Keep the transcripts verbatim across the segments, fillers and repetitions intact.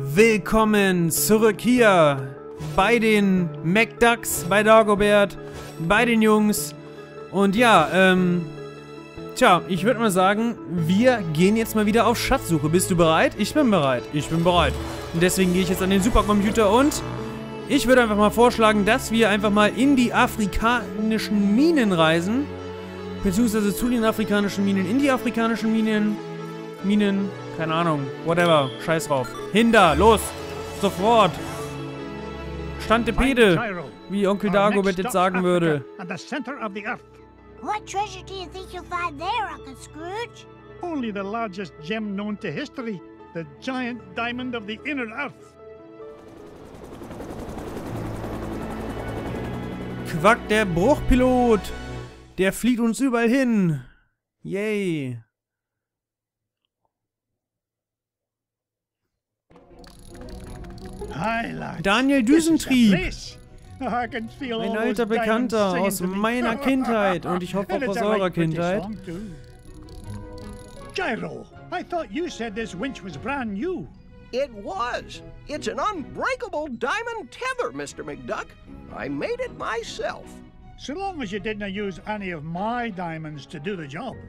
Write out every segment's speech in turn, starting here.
Willkommen zurück hier bei den McDucks, bei Dagobert, bei den Jungs. Und ja, ähm, tja, ich würde mal sagen, wir gehen jetzt mal wieder auf Schatzsuche. Bist du bereit? Ich bin bereit. Ich bin bereit. Und deswegen gehe ich jetzt an den Supercomputer und ich würde einfach mal vorschlagen, dass wir einfach mal in die afrikanischen Minen reisen. Beziehungsweise zu den afrikanischen Minen, in die afrikanischen Minen. Minen, keine Ahnung, whatever, scheiß drauf. Hinter, los, sofort. Stantepede, wie Onkel Dagobert jetzt sagen würde. What treasure do you think you'll find there, Uncle Scrooge? Only the largest gem known to history, the giant diamond of the inner earth. Quack, der Bruchpilot. Der flieht uns überall hin. Yay. Daniel Düsentrieb. Ein alter Bekannter aus meiner Kindheit und ich hoffe auch aus eurer Kindheit. Gyro, I thought you said this winch was brand new. It was. It's an unbreakable diamond tether, Mister McDuck. I made it myself. So long as you didn't use any of my diamonds to do the job.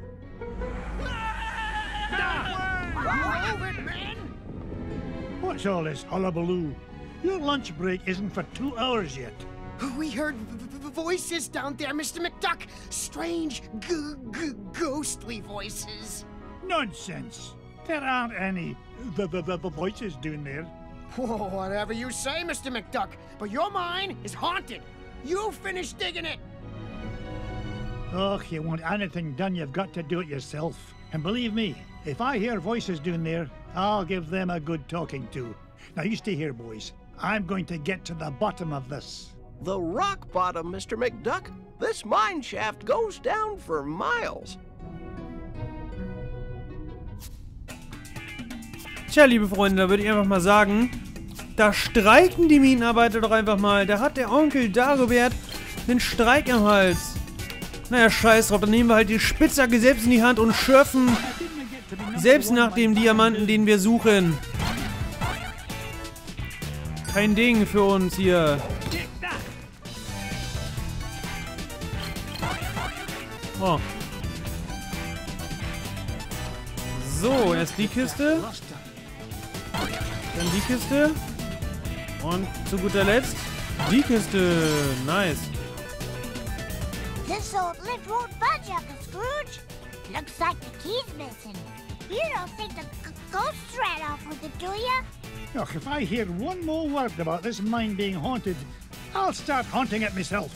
What's all this hullabaloo? Your lunch break isn't for two hours yet. We heard v v voices down there, Mister McDuck. Strange, g g ghostly voices. Nonsense. There aren't any v v v voices down there. Oh, whatever you say, Mister McDuck. But your mine is haunted. You finish digging it. Oh, you want anything done, you've got to do it yourself. And believe me, if I hear voices down there, I'll give them a good talking to. Now you stay here, boys. I'm going to get to the bottom of this. The rock bottom, Mister McDuck. This mine shaft goes down for miles. Tja, liebe Freunde, da würde ich einfach mal sagen, da streiken die Minenarbeiter doch einfach mal. Da hat der Onkel Dagobert den Streik am Hals. Naja, scheiß drauf, dann nehmen wir halt die Spitzhacke selbst in die Hand und schürfen selbst nach dem Diamanten, den wir suchen. Kein Ding für uns hier. Oh. So, erst die Kiste. Dann die Kiste. Und zu guter Letzt die Kiste. Nice. This old lift won't budge, Uncle Scrooge. Looks like the key's missing. You don't think the g ghosts ran off with it, do ya? Look, if I hear one more word about this mine being haunted, I'll start haunting it myself.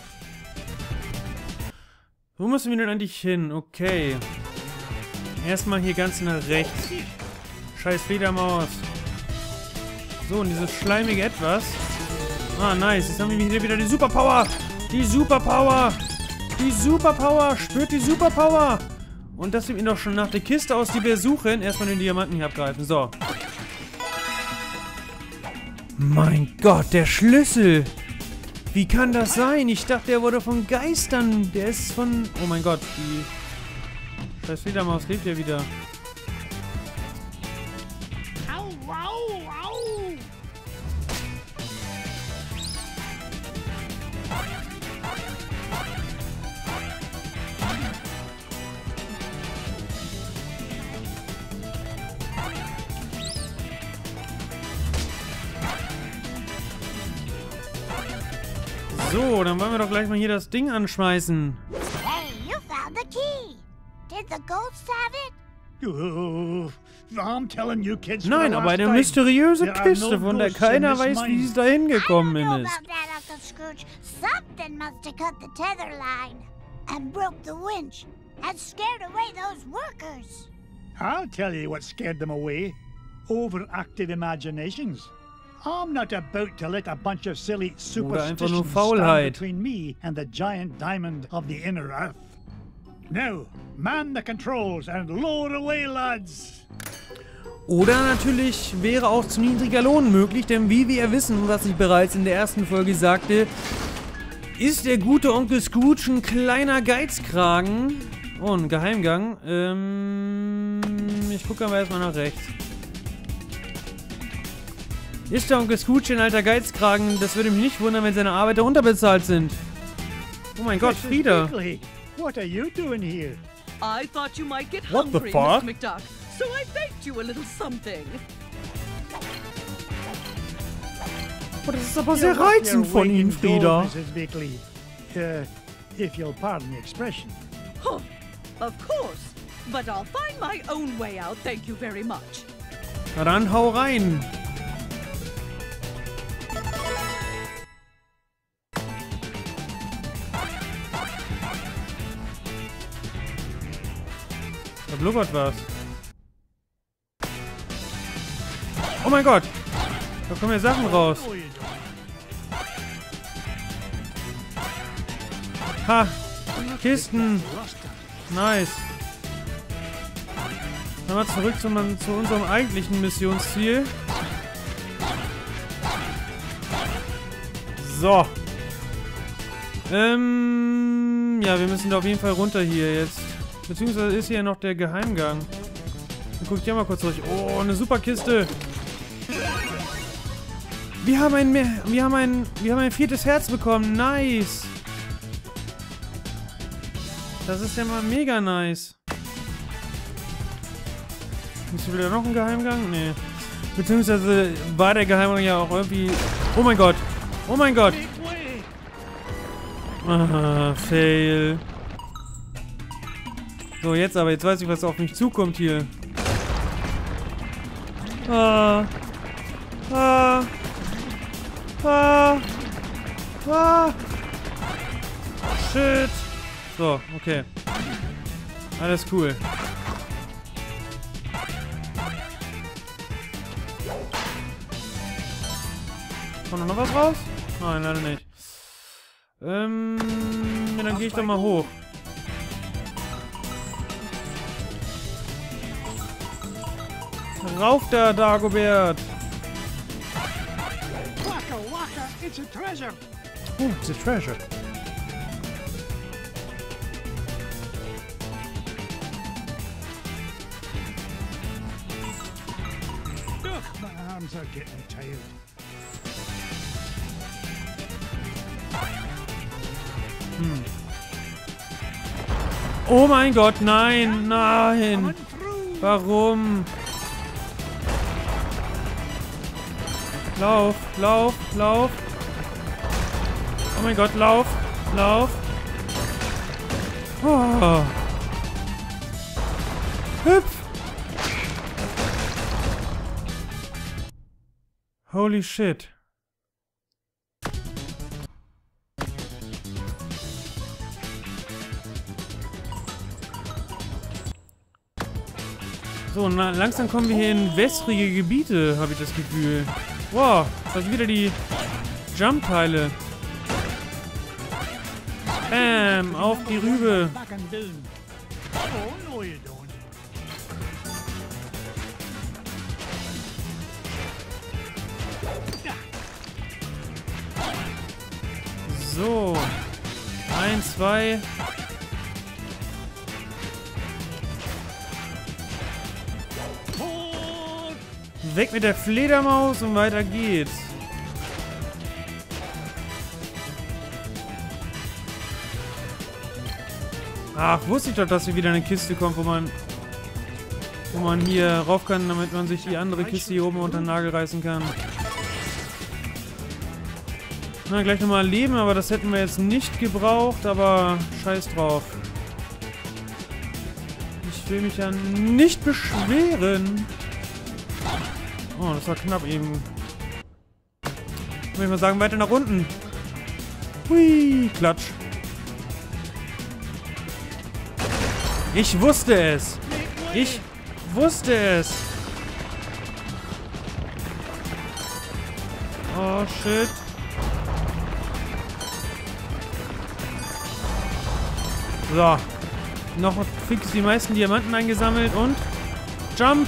Wo müssen wir denn eigentlich hin? Okay. Erstmal hier ganz nach rechts. Scheiß Fledermaus. So, und dieses schleimige Etwas. Ah, nice. Jetzt haben wir hier wieder die Superpower. Die Superpower. Die Superpower. Spürt die Superpower. Und das sieht mir doch schon nach der Kiste aus, die wir suchen. Erstmal den Diamanten hier abgreifen. So. Mein Gott, der Schlüssel. Wie kann das sein? Ich dachte, der wurde von Geistern. Der ist von... Oh mein Gott, die... Scheiß Fledermaus lebt ja wieder. Au, au, au. So, dann wollen wir doch gleich mal hier das Ding anschmeißen. Hey, you found the key. Did the ghosts have it? Oh, I'm telling you kids. Nein, aber eine mysteriöse Kiste, von der keiner weiß, wie sie da hingekommen ist. I don't know about that, Uncle Scrooge. Something must have cut the tether line and broke the winch and scared away those workers. I'll tell you what scared them away. Overactive imaginations. I'm not about to let a bunch of silly superstitions stand between me and the giant diamond of the inner earth. Now, man the controls and lower away, lads. Oder natürlich wäre auch zu niedriger Lohn möglich, denn wie wir wissen, was ich bereits in der ersten Folge sagte, ist der gute Onkel Scrooge ein kleiner Geizkragen. Oh, ein Geheimgang. Ähm, ich gucke aber erstmal nach rechts. Ist der Onkel Scrooge ein alter Geizkragen? Das würde mich nicht wundern, wenn seine Arbeiter unterbezahlt sind. Oh mein Gott, Frieda. What are you doing here? I thought you might get What the hungry, fuck? Mister McDuck, so I baked you a little something. Oh, das ist aber sehr reizend von Ihnen, Frieda. Missus Bickley. Uh, if you'll pardon the expression. Huh, of course, but I'll find my own way out, thank you very much. Na dann, hau rein. Da blubbert was. Oh mein Gott. Da kommen ja Sachen raus. Ha. Kisten. Nice. Dann mal zurück zu, zu unserem eigentlichen Missionsziel. So. Ähm, ja, wir müssen da auf jeden Fall runter hier jetzt. Beziehungsweise ist hier noch der Geheimgang. Dann guck ich hier mal kurz durch. Oh, eine super Kiste. Wir haben ein, wir haben ein, wir haben ein viertes Herz bekommen. Nice. Das ist ja mal mega nice. Ist hier wieder noch ein Geheimgang? Nee. Beziehungsweise war der Geheimgang ja auch irgendwie... Oh mein Gott. Oh mein Gott. Ah, fail. So, jetzt aber. Jetzt weiß ich, was auf mich zukommt hier. Ah. Ah. Ah. Ah. Shit. So, okay. Alles cool. Kommt noch was raus? Nein, leider nicht. Ähm, ja, dann gehe ich doch mal hoch. Rauf da, Dagobert! Waka waka, it's a treasure. Oh, it's a treasure. Ugh, my arms are getting tired. Hm. Oh mein Gott, nein, nein! Warum? Lauf, lauf, lauf. Oh mein Gott, lauf, lauf. Oh. Hüpf. Holy shit. So, na, langsam kommen wir hier in wässrige Gebiete, habe ich das Gefühl. Wow, das sind wieder die Jump-Teile. Bam, auf die Rübe. So. Eins, zwei. Weg mit der Fledermaus und weiter geht's. Ach, wusste ich doch, dass hier wieder eine Kiste kommt, wo man wo man hier rauf kann, damit man sich die andere Kiste hier oben unter den Nagel reißen kann. Na, gleich nochmal leben, aber das hätten wir jetzt nicht gebraucht, aber scheiß drauf. Ich will mich ja nicht beschweren. Oh, das war knapp eben. Würde ich mal sagen, weiter nach unten. Hui, Klatsch. Ich wusste es. Ich wusste es. Oh, shit. So. Noch fix die meisten Diamanten eingesammelt und... Jump!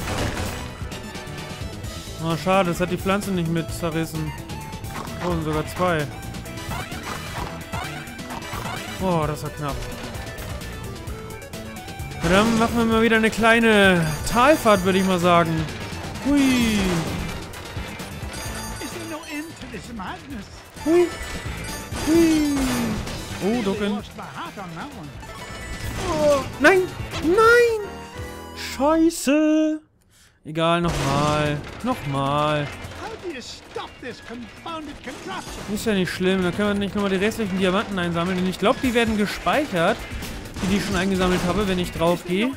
Oh, schade, das hat die Pflanze nicht mit zerrissen. Oh, sind sogar zwei. Oh, das war knapp. Ja, dann machen wir mal wieder eine kleine Talfahrt, würde ich mal sagen. Hui. Hui. Hui. Oh, ducken. Oh, nein! Nein! Scheiße! Egal, nochmal. Nochmal. Ist ja nicht schlimm. Da können wir nicht nochmal die restlichen Diamanten einsammeln. Denn ich glaube, die werden gespeichert, die ich schon eingesammelt habe, wenn ich drauf gehe.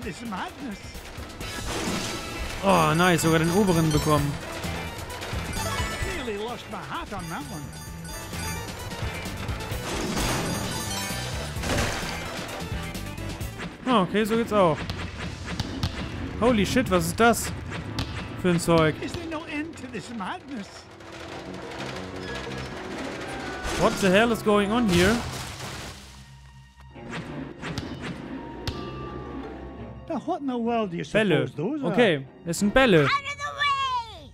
Oh, nice. Sogar den oberen bekommen. Oh, okay, so geht's auch. Holy shit, was ist das für ein Zeug? What the hell is going on here? What in the world do you Bälle. suppose those are? Okay, es sind Bälle. Out of the way!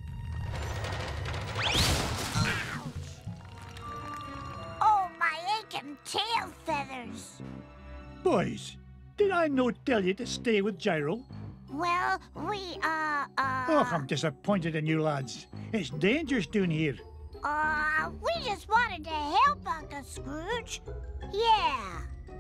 Oh, my aching tail feathers. Boys, did I not tell you to stay with Gyro? Well, we, uh, uh... Oh, I'm disappointed in you lads. It's dangerous down here. Uh, we just wanted to help Uncle Scrooge. Yeah.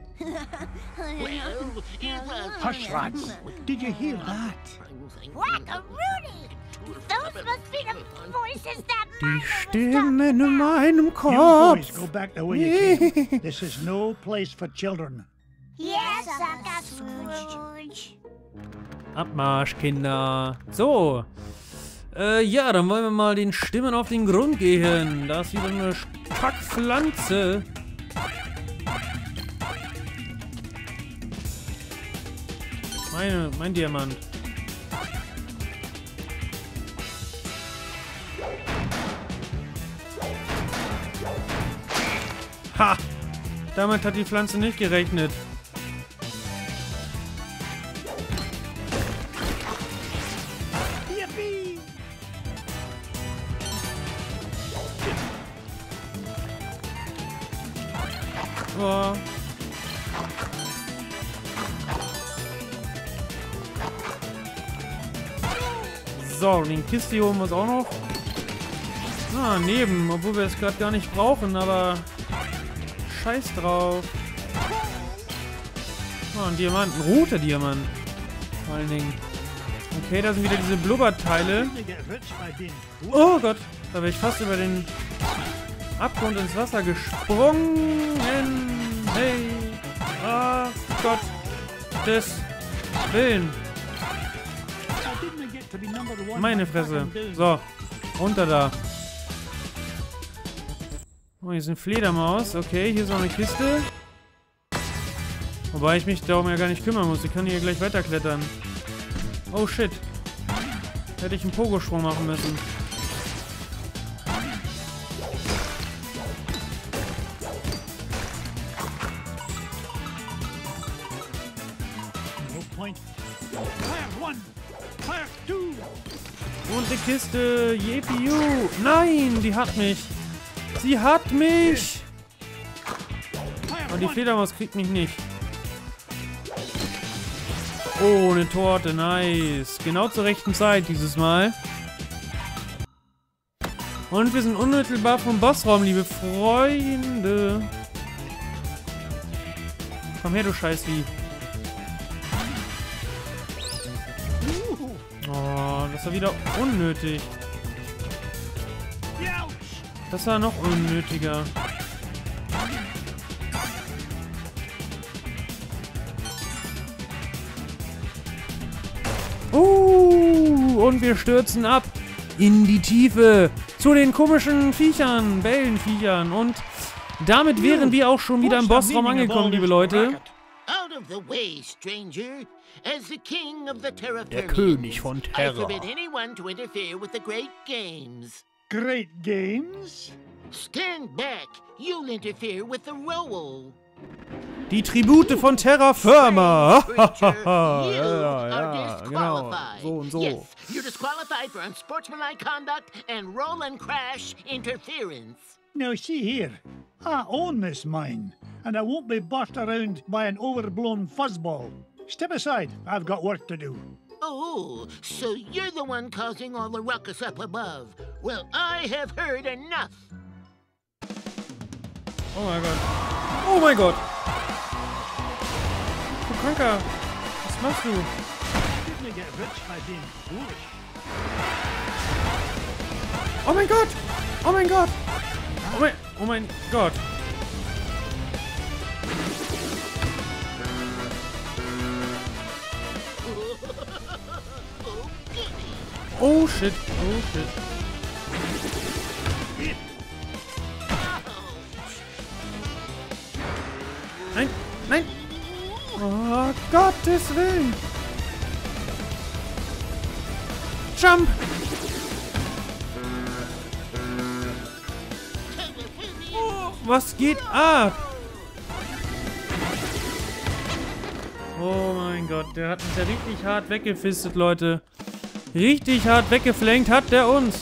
Well, it was... Hush, lads. Did you hear that? Whack-a-Rooney! Those must be the voices that Die Milo was Stimmen talking in about. meinem You Kopf. boys go back the way you came. This is no place for children. Yes, Uncle Scrooge. Abmarsch, Kinder. So. Äh, ja, dann wollen wir mal den Stimmen auf den Grund gehen. Da ist wieder eine Kackpflanze. Meine, mein Diamant. Ha! Damit hat die Pflanze nicht gerechnet. Yippee! Oh. So, den Kiste hier holen wir uns auch noch. Ah, neben, obwohl wir es gerade gar nicht brauchen, aber scheiß drauf. Oh, ein Diamant, ein roter Diamant. Vor allen Dingen. Okay, da sind wieder diese Blubberteile. Oh Gott, da wäre ich fast über den Abgrund ins Wasser gesprungen. Hey, ah Gott, des Willen. Meine Fresse. So, runter da. Oh, hier ist eine Fledermaus. Okay, hier ist noch eine Kiste. Wobei ich mich darum ja gar nicht kümmern muss. Ich kann hier gleich weiterklettern. Oh shit. Hätte ich einen Pogosprung machen müssen. Und die Kiste. Jepiu. Nein, die hat mich. Sie hat mich. Und die Fledermaus kriegt mich nicht. Oh, eine Torte. Nice. Genau zur rechten Zeit dieses Mal. Und wir sind unmittelbar vom Bossraum, liebe Freunde. Komm her, du Scheißvieh. Oh, das war wieder unnötig. Das war noch unnötiger. Uh, und wir stürzen ab in die Tiefe zu den komischen Viechern, Bellenviechern. Und damit wären wir auch schon wieder im Bossraum angekommen, liebe Leute. Out of the way, stranger. As the king of the Terra Der König von I Terra. forbid anyone to interfere with the great games. Great games? Stand back. You'll interfere with the role. Die Tribute von Terra Firma. Creature, ja, you ja, are ja, genau. disqualified. So und so. Yes, you're disqualified for unsportsmanlike conduct and roll and crash interference. Now see here, I own this mine, and I won't be bossed around by an overblown fuzzball. Step aside, I've got work to do. Oh, so you're the one causing all the ruckus up above. Well, I have heard enough. Oh mein Gott. Oh mein Gott. Du Kranker. Was machst du? Oh mein Gott. Oh mein Gott. Oh mein, oh mein Gott. Oh shit. Oh shit. Nein, nein! Oh, Gottes Willen! Jump! Oh, was geht ab? Oh mein Gott, der hat uns ja richtig hart weggefistet, Leute. Richtig hart weggeflankt hat der uns.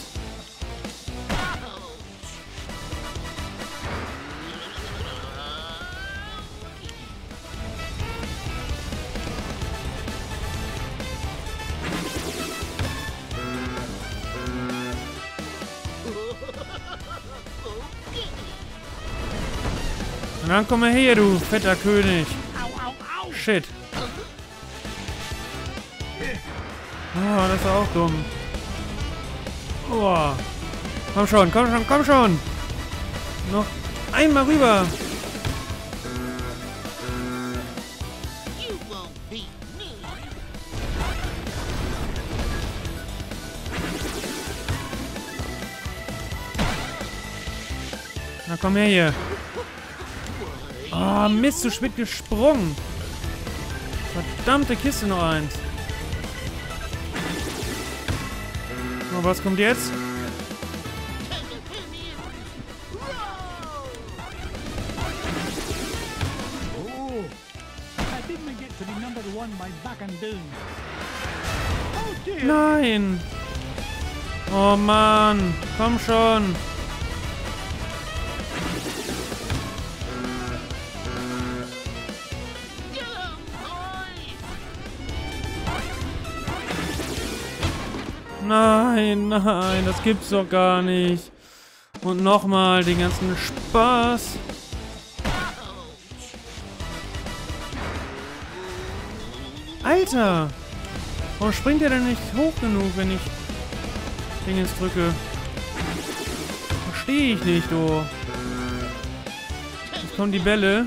Und dann komm mal her, du fetter König. Shit. Oh, das war auch dumm. Oh. Komm schon, komm schon, komm schon. Noch einmal rüber. Na komm her hier. Ah, oh, Mist, zu spät gesprungen. Verdammte Kiste noch eins. Oh, was kommt jetzt? Nein! Oh Mann, komm schon! Nein, nein, das gibt's doch gar nicht. Und nochmal den ganzen Spaß. Alter! Warum springt er denn nicht hoch genug, wenn ich den jetzt drücke? Verstehe ich nicht, du. Jetzt kommen die Bälle.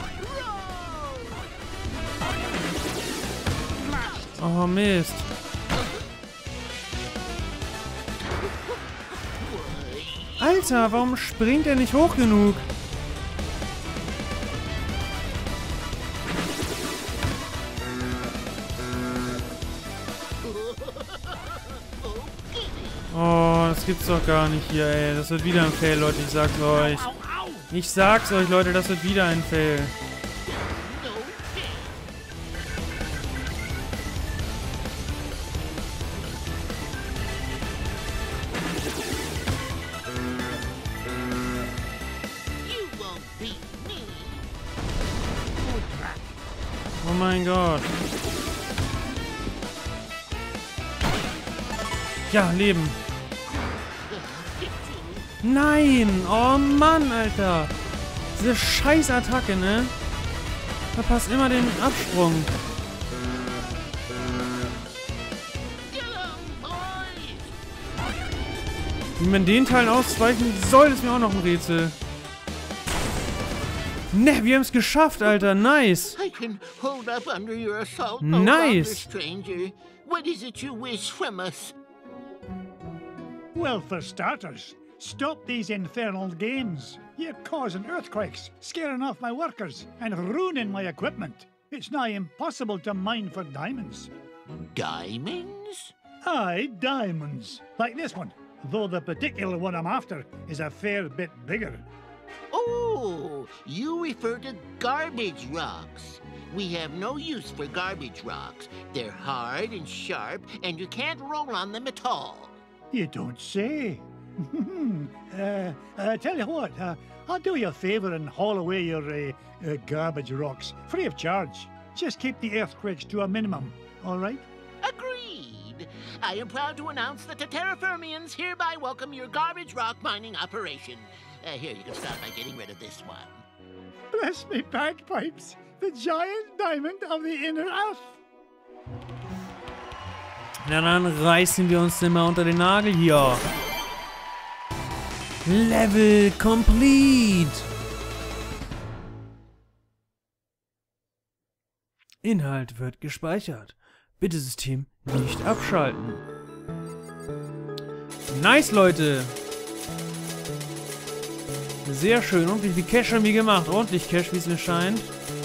Oh, Mist. Alter, warum springt er nicht hoch genug? Oh, das gibt's doch gar nicht hier, ey. Das wird wieder ein Fail, Leute. Ich sag's euch. Ich sag's euch, Leute, das wird wieder ein Fail. Oh mein Gott. Ja, Leben. Nein! Oh Mann, Alter! Diese scheiß Attacke, ne? Verpasst immer den Absprung. Wie man den Teil ausweichen soll, ist mir auch noch ein Rätsel. Ne, wir haben es geschafft, Alter. Nice. I can hold up under your assault, nice. Stranger. What is it you wish from us? Well, for starters, stop these infernal games. You're causing earthquakes, scaring off my workers, and ruining my equipment. It's nigh impossible to mine for diamonds. Diamonds? Aye, diamonds. Like this one. Though the particular one I'm after is a fair bit bigger. Oh, you refer to garbage rocks. We have no use for garbage rocks. They're hard and sharp, and you can't roll on them at all. You don't say. uh, uh, tell you what, uh, I'll do you a favour and haul away your uh, uh, garbage rocks, free of charge. Just keep the earthquakes to a minimum, all right? Agreed. I am proud to announce that the Terraformians hereby welcome your garbage rock mining operation. Uh, here, you can start by getting rid of this one. Bless me bagpipes, the giant diamond of the inner earth. Na dann reißen wir uns den mal unter den Nagel hier. Level complete. Inhalt wird gespeichert. Bitte System nicht abschalten. Nice, Leute. Sehr schön. Und wie viel Cash haben wir gemacht? Ordentlich Cash, wie es mir scheint.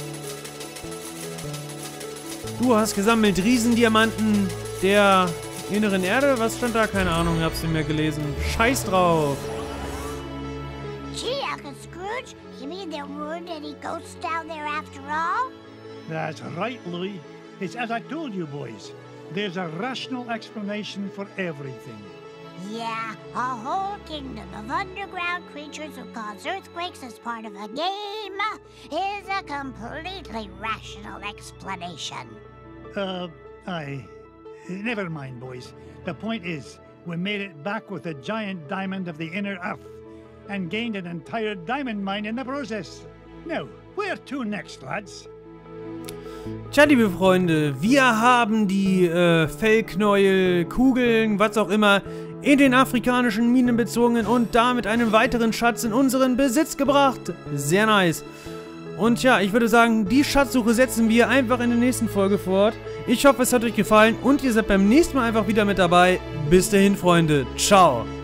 Du hast gesammelt Riesendiamanten der inneren Erde. Was stand da? Keine Ahnung, ich hab's nicht mehr gelesen. Scheiß drauf. Gee, Uncle Scrooge, you mean there weren't any ghosts down there after all? That's right, Louis. It's as I told you boys. There's a rational explanation for everything. Yeah, a whole kingdom of underground creatures who cause earthquakes as part of a game is a completely rational explanation. Uh, I... Never mind, boys. The point is, we made it back with a giant diamond of the inner earth and gained an entire diamond mine in the process. Now, where to next, lads? Tja, liebe Freunde, wir haben die äh, Fellknäuel, Kugeln, was auch immer, in den afrikanischen Minen bezogen und damit einen weiteren Schatz in unseren Besitz gebracht. Sehr nice. Und ja, ich würde sagen, die Schatzsuche setzen wir einfach in der nächsten Folge fort. Ich hoffe, es hat euch gefallen und ihr seid beim nächsten Mal einfach wieder mit dabei. Bis dahin, Freunde. Ciao.